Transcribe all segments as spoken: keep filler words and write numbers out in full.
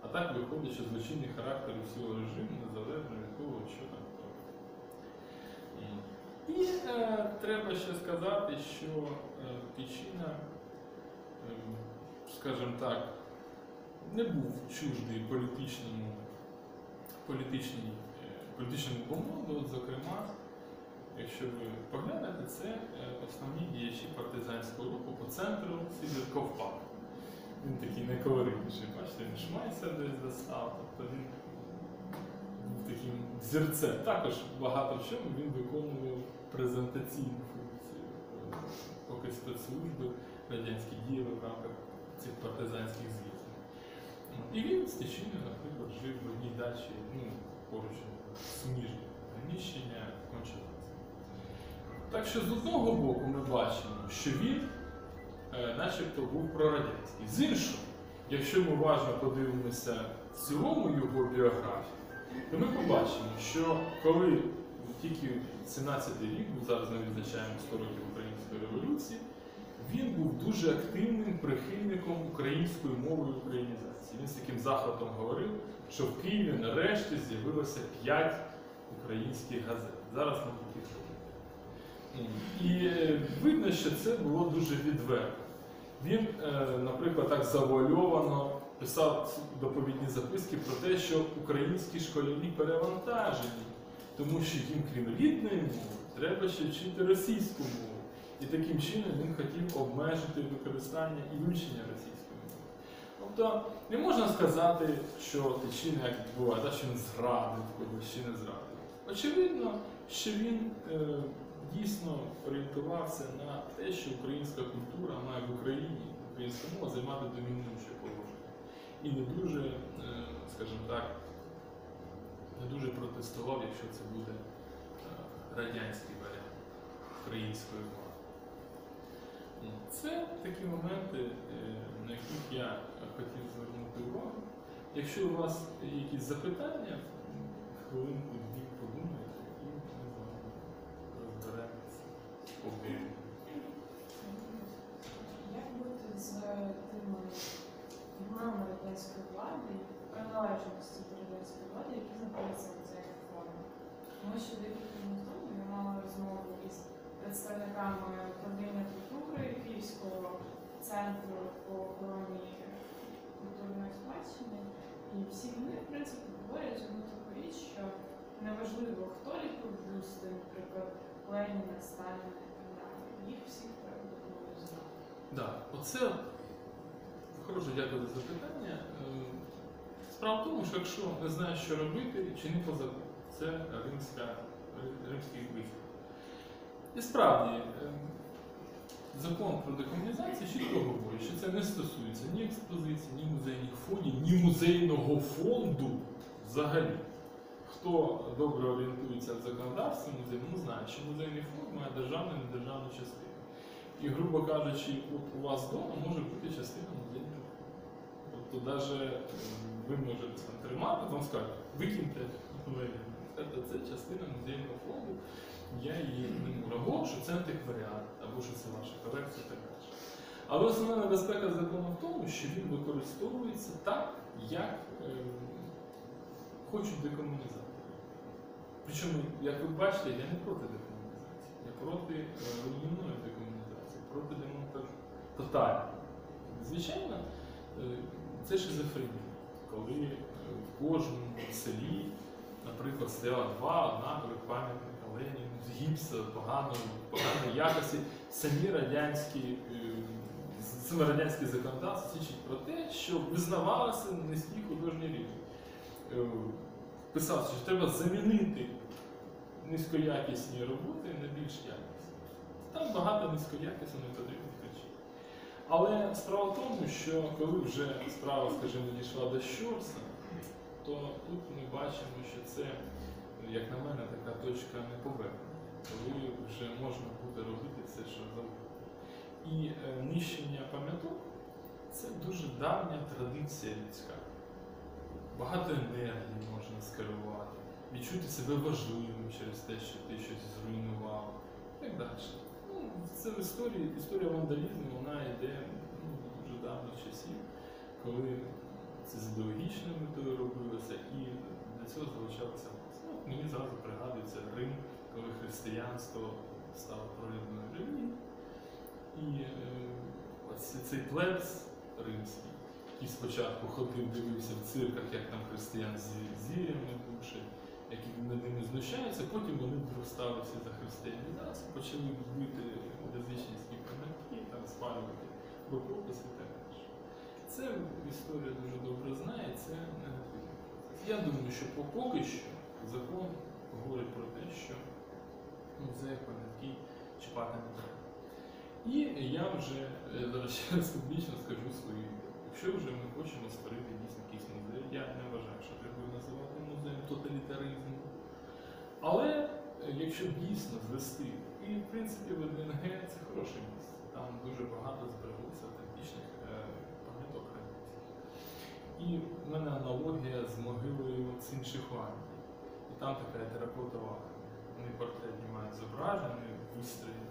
А так виходить, що злочинний характер усього режиму незалежно від того, що там хто. І е, треба ще сказати, що е, Тичина, е, скажімо так, не був чуждий політичному, політичній, е, політичному бомонду. От, зокрема, якщо ви поглянете, це е, основні діячі партизанського руху по центру Сидір Ковпак. Він такий неколоритніший, бачите, він шмайсер десь достав, тобто він був таким зірцем. Також багато в чому він виконував презентаційну функцію, поки спецслужби радянські діяли в рамках цих партизанських з'їздів. І він з Тичиною, наприклад, жив в одній дачі, ну, поруч суміжні приміщення Кончаловського. Так що з одного боку ми бачимо, що він е, начебто був прорадянський. З іншого, якщо ми уважно подивимося в цілому його біографію, то ми побачимо, що коли тільки сімнадцятий рік, ми зараз не відзначаємо сто років Української революції, він був дуже активним прихильником української мови і українізації. Він з таким захватом говорив, що в Києві нарешті з'явилося п'ять українських газет. Зараз ми таких робимо. І видно, що це було дуже відверто. Він, наприклад, так завуальовано писав доповідні записки про те, що українські школярі перевантажені, тому що їм, крім рідної мови, треба ще вчити російську мову. І таким чином він хотів обмежити використання і вивчення російської мови. Тобто не можна сказати, що Тичина, як буває, що він зрадив когось чи не зрадив. Очевидно, що він е, дійсно орієнтувався на те, що українська культура має в Україні, українська мова займати домінуюче положення. І не дуже, е, скажімо так, не дуже протестував, якщо це буде е, радянський варіант української мови. Це такі моменти, на яких я хотів звернути увагу. Якщо у вас є якісь запитання, хвилинку, дві подумайте і ми з вами розберемося об'ємно. Як бути з тими фігурами радянської влади, приналежності до радянської влади, які знаходяться в цій реформі? Тому що декілька днів тому я мала розмову із представниками управління культури Київського центру по охороні культурної спадщини. І всі вони, в принципі, говорять одну таку річ, що неважливо, хто ліпив бюсти, наприклад, Леніна, Сталіна і так далі. Їх всіх треба було знати. Так, оце хороше, дякую за запитання. Справа в тому, що якщо не знаєш, що робити, чини по закону. Це римська, римський вихід. І справді, закон про декомунізацію чітко говорить, що це не стосується ні експозиції, ні музейних фондів, ні музейного фонду взагалі. Хто добре орієнтується в законодавстві музейному, знає, що музейний фонд має державну і недержавну частину. І, грубо кажучи, от у вас вдома може бути частина музейного фонду. Тобто навіть ви можете там тримати, там скажуть, викиньте музейний фонд. Це частина музейного фонду. Я її не можу, або що це антикваріат, або що це ваша колекція і так далі. Але основна небезпека закону в тому, що він використовується так, як е, хочуть декомунізатори. Причому, як ви бачите, я не проти декомунізації, я проти е, руйнівної декомунізації, проти демонтажу. Тотально. Звичайно, е, це шизофренія, коли е, в кожному селі, наприклад, стояло два однакових пам'ятника Леніну, з гіпса, поганої, поганої якості. Самі радянські, саме радянське законодавство свідчить про те, що визнавалося низький художній рівень. Писалося, що треба замінити низькоякісні роботи на більш якісні. Там багато низькоякісних непотрібних речей. Але справа в тому, що коли вже справа, скажімо, дійшла до Щорса, то тут ми бачимо, що це, як на мене, така точка неповернення, коли вже можна буде робити все, що завгодно. І е, нищення пам'яток – це дуже давня традиція людська. Багато енергії можна скерувати, відчути себе важливим через те, що ти щось зруйнував, і так далі. Ну, це в історії, історія вандалізму, вона йде ну, дуже давно часів, коли це з ідеологічною метою робилося, і для цього залучалося маса. Ну, мені зразу пригадується Рим, коли християнство стало провідною релігією. І е, ось цей плебс римський, який спочатку ходив, дивився в цирках, як там християн з зірями душать, які над ними знущаються, потім вони вдруг стали всі за християнізацію, почали бити язичницькі пам'ятки, там спалювати рукописи і так далі. Це історія дуже добре знає, це негативний процес. Я думаю, що поки що закон говорить про те, що музей пам'ятки чіпати не треба. І я вже е, зараз ще раз публічно скажу свою ідею. Якщо вже ми хочемо створити дійсно якийсь музей, я не вважаю, що треба його називати музеєм тоталітаризму. Але е, якщо дійсно звести, і в принципі в ед ен ге це хороше місце, там дуже багато збереглося автентичних е, пам'яток радянських. І в мене аналогія з могилою Циншихуанді. І там така теракотова, вони портретні мають зображення, вони вистроєні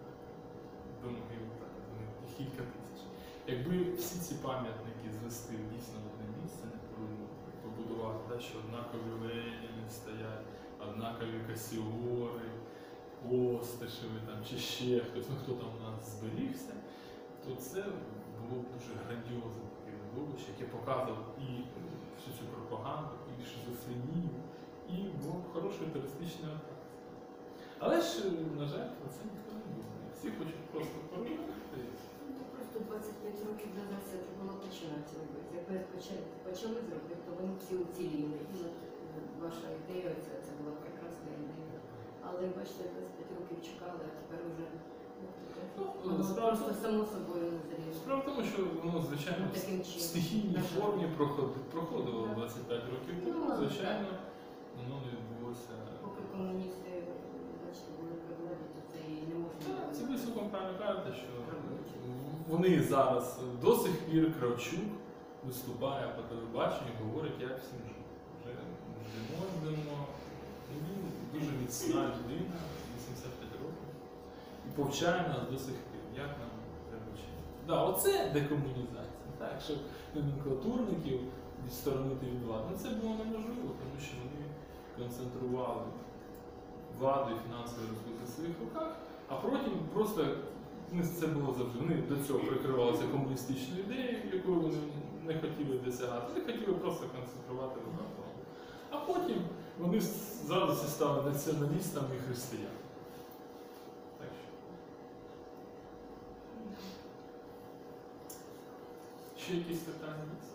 до могили, так, вони кілька тисяч. Якби всі ці пам'ятники звести дійсно в одне місце, не побудувати, так, що однакові Леніни стоять, однакові Касіори, Постишеви там, чи ще хтось, ну хто там у нас зберігся, то це було б дуже грандіозне таке видовище, яке показувало і всю цю пропаганду, і шизофренію, і було б хорошою туристичною атракцією. Але ж, на жаль, про це ніхто не думає. Всі хочуть просто поробити. Ну, просто двадцять п'ять років назад це було починати робити. Якби почали, почали зробити, то вони всі уціліли. І от е, ваша ідея, це, це була прекрасна ідея. Але бачите, двадцять п'ять років чекали, а тепер вже Ну, воно справа в просто тому- само собою не зріло. Справа в тому, що воно, звичайно, Ну, в таким чином. стихійній На жаль. формі проходило, проходило Так. двадцять п'ять років тому, Ну, звичайно, воно не відбулося. Поки комуністи, бачите, були при владі, то це і не можна. Так, це ви цілком правильно кажете, що вони зараз до сих пір Кравчук виступає по телебаченню і говорить, як всім жити. Вже ждемо, ждемо. Ну, він дуже міцна людина, вісімдесят п'ять років. І повчає нас до сих пір, як нам треба вчити. Да, оце декомунізація. Так, щоб номенклатурників відсторонити від влади. Ну це було неможливо, тому що вони концентрували владу і фінансовий ресурс у своїх руках, а потім просто ну, це було завжди. Вони до цього прикривалися комуністичною ідеєю, якою вони не хотіли досягати. Вони хотіли просто концентрувати в руках владу. А потім вони зразу всі стали націоналістами і християнами. Так що. Ще якісь питання є?